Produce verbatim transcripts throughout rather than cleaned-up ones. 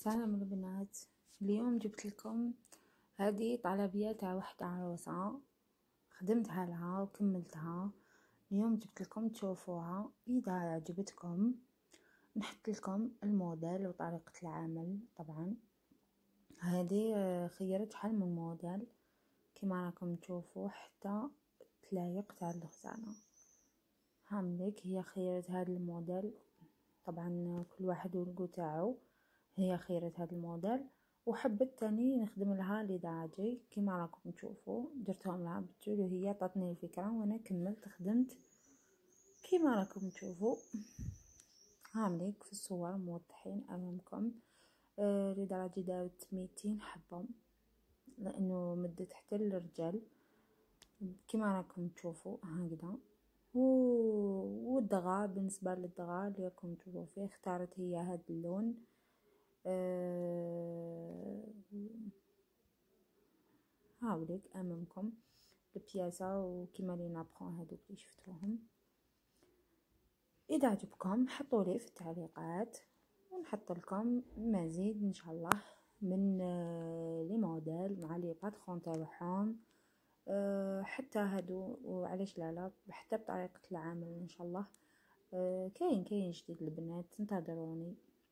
سلام البنات. اليوم جبت لكم هذه طلبية تاع وحدة عروسة، خدمتها لها وكملتها. اليوم جبت لكم تشوفوها. اذا عجبتكم نحط لكم الموديل وطريقة العمل. طبعا هذه خيرت حل من الموديل كما راكم تشوفوا حتى تلايق تاع الخزانة. هاملك هي خيرت هذا الموديل، طبعا كل واحد والقو تاعو. هي خيرت هذا الموديل وحبت تاني نخدم لها لدراجي كما راكم تشوفوا. درتهم لها بالطول وهي عطاتني الفكره وانا كملت خدمت كما راكم تشوفوا. هامليك في الصور موضحين امامكم. آه لدراجي دارت ميتين حبه لانه مدت حتى للرجال كما راكم تشوفوا هكذا. والدغا بالنسبه للدغا اللي راكم تشوفوا فيه اختارت هي هذا اللون. أه هاوليك امامكم البياسة وكما لي نابخون هذوك اللي شفتوهم. اذا عجبكم حطوا لي في التعليقات ونحط لكم مزيد ان شاء الله من لي موديل مع لي باترون تاعهم. أه حتى هادو وعلاش لا لا حتى بطريقة العمل ان شاء الله. أه كاين كاين جديد البنات، انتظروني.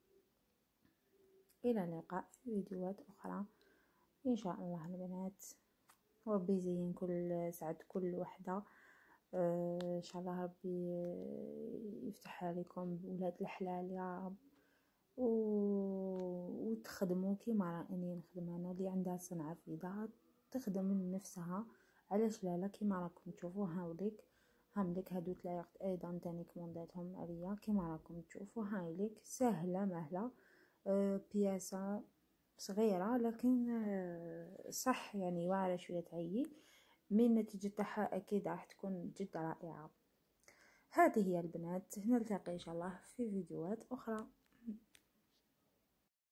إلى اللقاء في فيديوهات أخرى إن شاء الله البنات. وربي يزين كل سعد كل وحدة. آه إن شاء الله ربي يفتح عليكم بولاد الحلال يا رب. و... وتخدموا كيما راني نخدم أنا. اللي عندها صنعة في يدها تخدم من نفسها، علاش لا لا كيما راكم تشوفوا. هاوليك هامليك هادو تلايقت أيضا تاني كمونداتهم عليا كيما راكم تشوفوا. هايليك سهلة مهلة. أه بياسة صغيرة لكن أه صح يعني واعرة شوية تعيي، من نتيجة تاعها أكيد راح تكون جدا رائعة. هذه هي البنات، نلتقي إن شاء الله في فيديوهات أخرى.